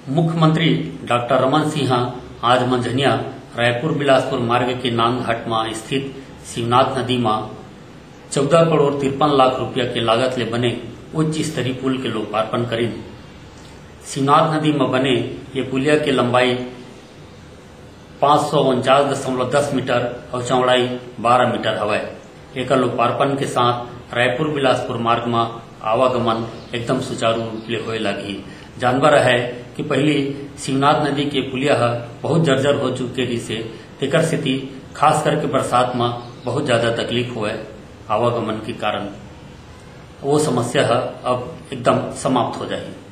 मुख्यमंत्री डॉक्टर रमन सिंह आज मंझनिया रायपुर बिलासपुर मार्ग के नांदघाट में स्थित शिवनाथ नदी में 14 करोड़ 53 लाख रुपया के लागत ले बने उच्च स्तरीय पुल के लोकार्पण करें। शिवनाथ नदी में बने ये पुलिया की लंबाई 549.10 मीटर और चौड़ाई 12 मीटर हवै। एक लोकार्पण के साथ रायपुर बिलासपुर मार्ग में आवागमन एकदम सुचारू रूप ले होए लगी। जानवर है कि पहली शिवनाथ नदी के पुलिया बहुत जर्जर हो चुके जिसे तेकर स्थिति खास करके बरसात में बहुत ज्यादा तकलीफ हुए आवागमन के कारण वो समस्या अब एकदम समाप्त हो जाएगी।